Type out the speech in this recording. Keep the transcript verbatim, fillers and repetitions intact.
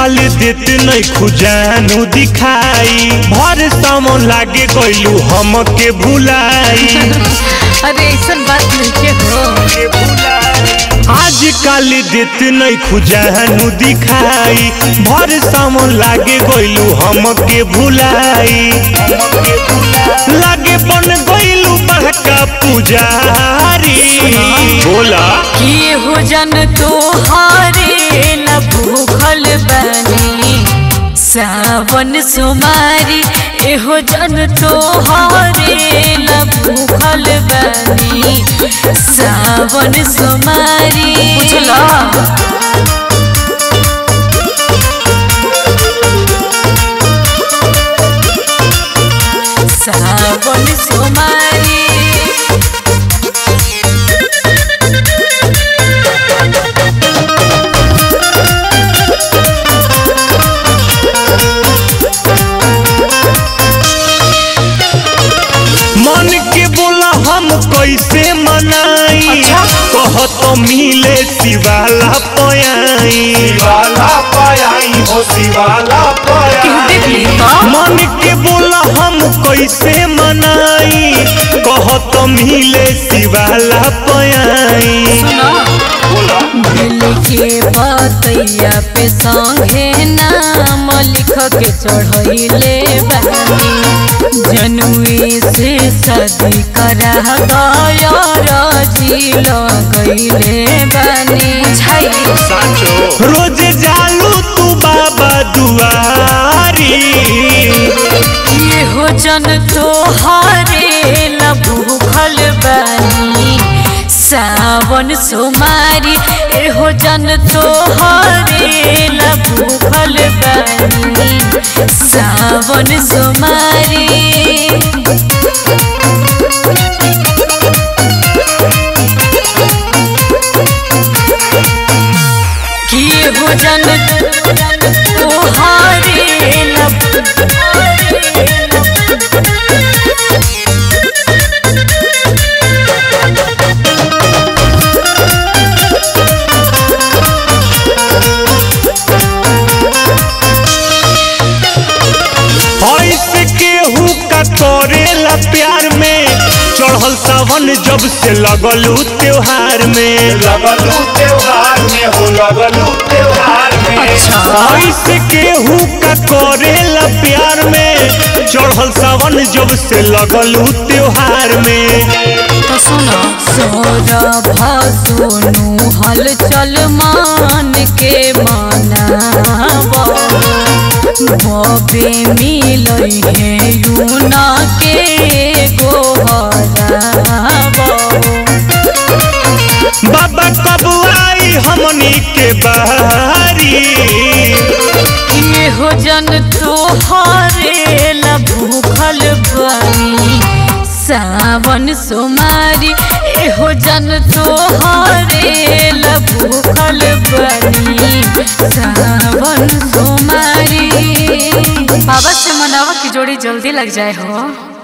आजकल देत नहीं खुजानू दिखाई भर सामन लागे गइलू हमके भुलाई। अरे ऐसा बात नहीं हो आजकल देत नहीं खुजानू दिखाई भर सामन लागे गइलू हमके भुलाई। लागे बन गइलू बड़का पुजारी बोला कि हो जन तोहारे ला भूखल बनी सावन सुमारी एहो जन तोहारे ला भूखल बनी सावन सुमारी बुझला। सावन सुमारी मन के बोला हम कैसे मनाई। अच्छा? कह तो मिले शिवाला पयाई शिवाला पयाई हो शिवाला पयाई। मन के बोला हम कैसे मनाई कह तो मिले शिवाला पयाई। दिल के बतैया पे संगे नाम लिख के चढ़ैले बानी जनुए से शादी करा गजी लगैले बानी। रोज जालू तू बाबा दुआरी ये हो जन तोहारे ला भूखल बानी सावन सुमारी एहो जन तोहारे ला भूखल बनी सावन सुमारी। कि एहो जन तोहारे ला करेला प्यार में चढ़ल सावन जब से लगलू त्योहार में लगलू त्योहार में हो लगलू त्योहार में। ऐसे केहू का करेला प्यार में चढ़ल सावन जब से लगलू त्योहार में। तो सुनो सौरभ सोनू हल चल मान के मनावा बबे मिलई है यूना के गोहरावा। बाबा कब आई हमनी के बारी ये हो जन तोहारे ला भूखल बनी सावन सुमारी एहो जन तोहारे ला भूखल बनी सावन सुमारी। बाबा से मनावा की जोड़ी जल्दी लग जाए हो।